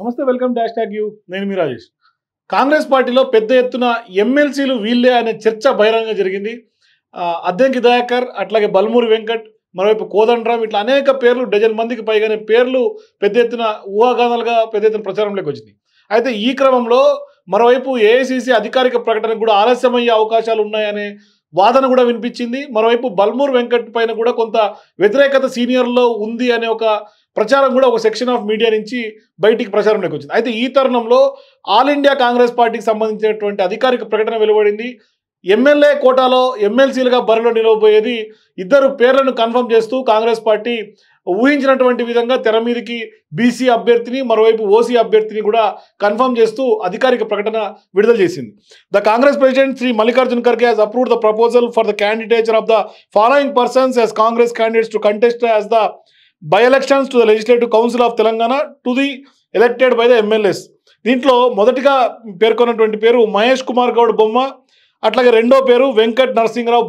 నమస్తే, welcome dash tag you. నేను మీ రాజేష్. కాంగ్రెస్ పార్టీలో పెద్ద ఎత్తున ఎమ్మెల్సీలు వీళ్ళే అనే చర్చ బహిరంగంగా జరిగింది. అద్దంకి దయాకర్, అట్లాగే బల్మూరి వెంకట్, మరోవైపు కోదండరాం, ఇట్లా అనేక పేర్లు, డజన్ మందికి పైగానే పేర్లు పెద్ద ఎత్తున ఊహాగానాలుగా పెద్ద ఎత్తున ప్రచారంలోకి వచ్చింది. అయితే ఈ క్రమంలో మరోవైపు ఏఐసిసి అధికారిక ప్రకటన కూడా ఆలస్యమయ్యే అవకాశాలు ఉన్నాయనే వాదన కూడా వినిపించింది. మరోవైపు బల్మూరి వెంకట్ పైన కూడా కొంత వ్యతిరేకత సీనియర్లో ఉంది అనే ఒక ప్రచారం కూడా ఒక సెక్షన్ ఆఫ్ మీడియా నుంచి బయటికి ప్రచారంలోకి వచ్చింది. అయితే ఈ తరుణంలో ఆల్ ఇండియా కాంగ్రెస్ పార్టీకి సంబంధించినటువంటి అధికారిక ప్రకటన వెలువడింది. ఎమ్మెల్యే కోటాలో ఎమ్మెల్సీలుగా బరిలో నిలవబోయేది ఇద్దరు పేర్లను కన్ఫర్మ్ చేస్తూ కాంగ్రెస్ పార్టీ ఊహించినటువంటి విధంగా తెర మీదకి బీసీ అభ్యర్థిని, మరోవైపు ఓసీ అభ్యర్థిని కూడా కన్ఫర్మ్ చేస్తూ అధికారిక ప్రకటన విడుదల చేసింది. The Congress president Shri Mallikarjun Kharge has approved the proposal for the candidature of the following persons as Congress candidates to contest as the by-elections to the Legislative Council of Telangana to the elected by the MLAs. దీంట్లో మొదటిగా పేర్కొన్నటువంటి పేరు మహేష్ కుమార్ గౌడ్ బొమ్మ, అట్లాగే రెండో పేరు వెంకట్ నరసింహరావు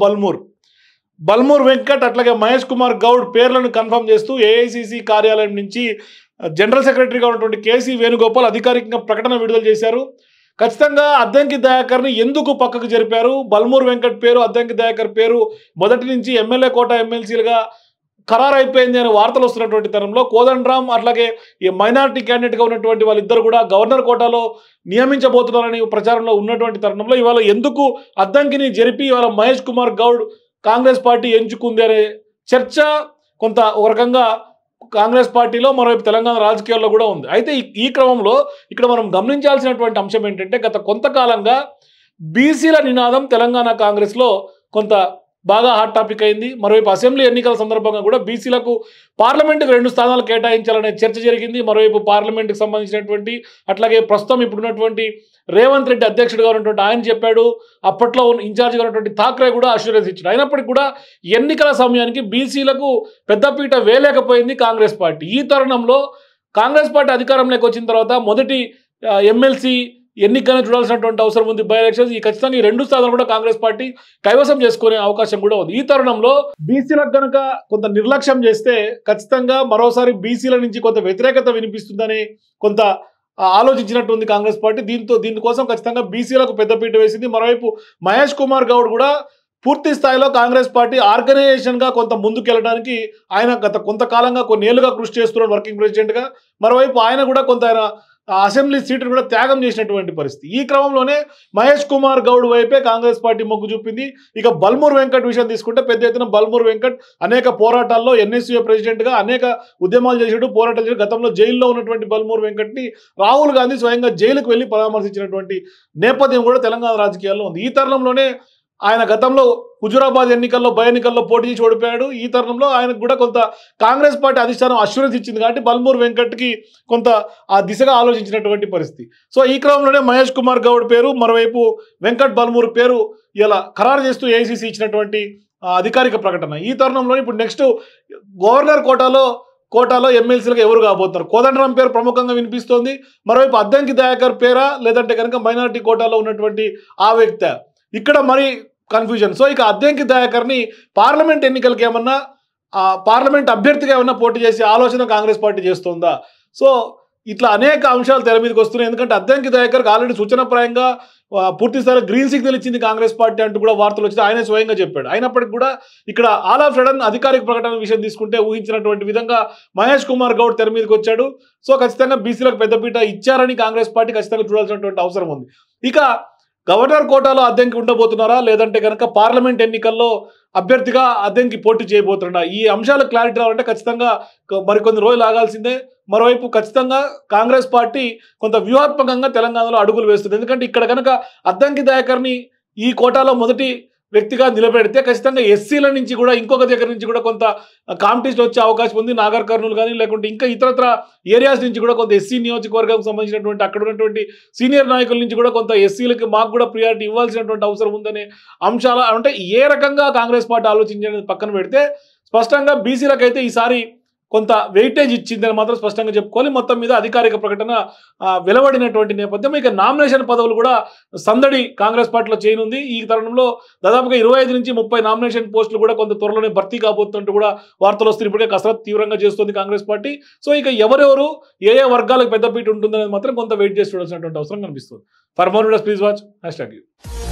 బల్మూర్ వెంకట్, అట్లాగే మహేష్ కుమార్ గౌడ్ పేర్లను confirm చేస్తూ ఏఐసిసి కార్యాలయం నుంచి జనరల్ సెక్రటరీగా ఉన్నటువంటి కేసీ వేణుగోపాల్ అధికారికంగా ప్రకటన విడుదల చేశారు. ఖచ్చితంగా అద్దంకి దయాకర్ని ఎందుకు పక్కకు జరిపారు, బల్మూర్ వెంకట్ పేరు, అద్దంకి దయాకర్ పేరు మొదటి నుంచి ఎమ్మెల్యే కోటా ఎమ్మెల్సీలుగా ఖరారు అయిపోయింది అనే వార్తలు వస్తున్నటువంటి తరంలో కోదండరాం, అట్లాగే ఈ మైనారిటీ క్యాండిడేట్గా ఉన్నటువంటి వాళ్ళిద్దరు కూడా గవర్నర్ కోటాలో నియమించబోతున్నారని ప్రచారంలో ఉన్నటువంటి తరుణంలో ఇవాళ ఎందుకు అద్దంకిని జరిపి ఇవాళ మహేష్ కుమార్ గౌడ్ కాంగ్రెస్ పార్టీ ఎంచుకుంది అనే చర్చ కొంత ఒక రకంగా కాంగ్రెస్ పార్టీలో, మరోవైపు తెలంగాణ రాజకీయాల్లో కూడా ఉంది. అయితే ఈ క్రమంలో ఇక్కడ మనం గమనించాల్సినటువంటి అంశం ఏంటంటే గత కొంతకాలంగా బీసీల నినాదం తెలంగాణ కాంగ్రెస్లో కొంత బాగా హాట్ టాపిక్ అయింది. మరోవైపు అసెంబ్లీ ఎన్నికల సందర్భంగా కూడా బీసీలకు పార్లమెంటుకు 2 స్థానాలు కేటాయించాలనే చర్చ జరిగింది. మరోవైపు పార్లమెంటుకు సంబంధించినటువంటి అట్లాగే ప్రస్తుతం ఇప్పుడున్నటువంటి రేవంత్ రెడ్డి అధ్యక్షుడిగా ఉన్నటువంటి ఆయన చెప్పాడు, అప్పట్లో ఇన్ఛార్జిగా ఉన్నటువంటి థాక్రే కూడా అష్యూరెన్స్ ఇచ్చాడు. అయినప్పటికీ కూడా ఎన్నికల సమయానికి బీసీలకు పెద్దపీట వేయలేకపోయింది కాంగ్రెస్ పార్టీ. ఈ తరుణంలో కాంగ్రెస్ పార్టీ అధికారంలోకి వచ్చిన తర్వాత మొదటి ఎమ్మెల్సీ ఎన్నికనే చూడాల్సినటువంటి అవసరం ఉంది. బై ఎలక్షన్స్ ఖచ్చితంగా ఈ 2 స్థానాలు కూడా కాంగ్రెస్ పార్టీ కైవసం చేసుకునే అవకాశం కూడా ఉంది. ఈ తరుణంలో బీసీలకు కనుక కొంత నిర్లక్ష్యం చేస్తే ఖచ్చితంగా మరోసారి బీసీల నుంచి కొంత వ్యతిరేకత వినిపిస్తుందని కొంత ఆలోచించినట్టుంది కాంగ్రెస్ పార్టీ. దీనికోసం ఖచ్చితంగా బీసీలకు పెద్దపీట వేసింది. మరోవైపు మహేష్ కుమార్ గౌడ్ కూడా పూర్తి స్థాయిలో కాంగ్రెస్ పార్టీ ఆర్గనైజేషన్గా కొంత ముందుకెళ్ళడానికి ఆయన గత కొంతకాలంగా కొన్నేళ్లుగా కృషి చేస్తున్నారు వర్కింగ్ ప్రెసిడెంట్గా. మరోవైపు ఆయన కూడా కొంత అసెంబ్లీ సీటును కూడా త్యాగం చేసినటువంటి పరిస్థితి. ఈ క్రమంలోనే మహేష్ కుమార్ గౌడ్ వైపే కాంగ్రెస్ పార్టీ మొగ్గు చూపింది. ఇక బల్మూర్ వెంకట్ విషయం తీసుకుంటే పెద్ద ఎత్తున బల్మూర్ వెంకట్ అనేక పోరాటాల్లో ఎన్ఎస్యూఏ ప్రెసిడెంట్గా అనేక ఉద్యమాలు చేసాడు, పోరాటాలు చేసి గతంలో జైల్లో ఉన్నటువంటి బల్మూర్ వెంకట్ని రాహుల్ గాంధీ స్వయంగా జైలుకు వెళ్ళి పరామర్శించినటువంటి నేపథ్యం కూడా తెలంగాణ రాజకీయాల్లో ఉంది. ఈ తరుణంలోనే ఆయన గతంలో హుజూరాబాద్ ఎన్నికల్లో బై ఎన్నికల్లో పోటీ చేసి ఓడిపోయాడు. ఈ తరుణంలో ఆయనకు కూడా కొంత కాంగ్రెస్ పార్టీ అధిష్టానం అష్యూరెన్స్ ఇచ్చింది కాబట్టి బల్మూర్ వెంకట్కి కొంత ఆ దిశగా ఆలోచించినటువంటి పరిస్థితి. సో ఈ క్రమంలోనే మహేష్ కుమార్ గౌడ్ పేరు, మరోవైపు వెంకట్ బల్మూర్ పేరు ఇలా ఖరారు చేస్తూ ఏఐసిసి ఇచ్చినటువంటి అధికారిక ప్రకటన. ఈ తరుణంలో ఇప్పుడు నెక్స్ట్ గవర్నర్ కోటాలో ఎమ్మెల్సీలకు ఎవరు కాబోతున్నారు? కోదండరాం పేరు ప్రముఖంగా వినిపిస్తోంది. మరోవైపు అద్దంకి దయాకర్ పేరా, లేదంటే కనుక మైనారిటీ కోటాలో ఉన్నటువంటి ఆ వ్యక్తి, ఇక్కడ మరి కన్ఫ్యూజన్. సో ఇక అద్దంకి దయాకర్ని పార్లమెంట్ ఎన్నికలకి ఏమన్నా పార్లమెంట్ అభ్యర్థిగా ఏమన్నా పోటీ చేసే ఆలోచన కాంగ్రెస్ పార్టీ చేస్తుందా? సో ఇట్లా అనేక అంశాలు తెర మీదకి వస్తున్నాయి. ఎందుకంటే అద్దంకి దయాకర్కి ఆల్రెడీ సూచనప్రాయంగా పూర్తి స్థాయిలో గ్రీన్ సిగ్నల్ ఇచ్చింది కాంగ్రెస్ పార్టీ అంటూ కూడా వార్తలు వచ్చింది. ఆయనే స్వయంగా చెప్పాడు. అయినప్పటికీ కూడా ఇక్కడ ఆల్ ఆఫ్ సడన్ అధికారిక ప్రకటన విషయం తీసుకుంటే ఊహించినటువంటి విధంగా మహేష్ కుమార్ గౌడ్ తెర మీదకి వచ్చాడు. సో ఖచ్చితంగా బీసీలకు పెద్దపీట ఇచ్చారని కాంగ్రెస్ పార్టీ ఖచ్చితంగా చూడాల్సినటువంటి అవసరం ఉంది. ఇక గవర్నర్ కోటాలో అద్దంకి ఉండబోతున్నారా, లేదంటే కనుక పార్లమెంట్ ఎన్నికల్లో అభ్యర్థిగా అద్దంకి పోటీ చేయబోతున్నారా? ఈ అంశాలు క్లారిటీ రావాలంటే ఖచ్చితంగా మరికొన్ని రోజులు ఆగాల్సిందే. మరోవైపు ఖచ్చితంగా కాంగ్రెస్ పార్టీ కొంత వ్యూహాత్మకంగా తెలంగాణలో అడుగులు వేస్తుంది. ఎందుకంటే ఇక్కడ కనుక అద్దంకి దయాకర్ని ఈ కోటాలో మొదటి వ్యక్తిగా నిలబెడితే ఖచ్చితంగా ఎస్సీల నుంచి కూడా ఇంకొక దగ్గర నుంచి కూడా కొంత కాంపిటీషన్ వచ్చే అవకాశం ఉంది. నాగర్ కర్నూలు కానీ లేకుంటే ఇంకా ఇతరత్ర ఏరియాస్ నుంచి కూడా కొంత ఎస్సీ నియోజకవర్గానికి సంబంధించినటువంటి అక్కడ ఉన్నటువంటి సీనియర్ నాయకుల నుంచి కూడా కొంత ఎస్సీలకి మాకు కూడా ప్రియారిటీ ఇవ్వాల్సినటువంటి అవసరం ఉందనే అంశాలు అంటే ఏ రకంగా కాంగ్రెస్ పార్టీ ఆలోచించేది పక్కన పెడితే స్పష్టంగా బీసీలకైతే ఈసారి కొంత వెయిటేజ్ ఇచ్చిందని మాత్రం స్పష్టంగా చెప్పుకోవాలి. మొత్తం మీద అధికారిక ప్రకటన వెలువడినటువంటి నేపథ్యం ఇక నామినేషన్ పదవులు కూడా సందడి కాంగ్రెస్ పార్టీలో చేయనుంది. ఈ తరుణంలో దాదాపుగా 25 నుంచి 30 నామినేషన్ పోస్టులు కూడా కొంత త్వరలోనే భర్తీ కాబోతున్నట్టు కూడా వార్తలు వస్తున్నాయి. ఇప్పటికే కసరత్తు తీవ్రంగా చేస్తుంది కాంగ్రెస్ పార్టీ. సో ఇక ఎవరెవరు ఏ వర్గాలకు పెద్దపీట ఉంటుందనేది మాత్రం కొంత వెయిట్ చేసి చూడాల్సినటువంటి అవసరం కనిపిస్తుంది. For more videos please watch #.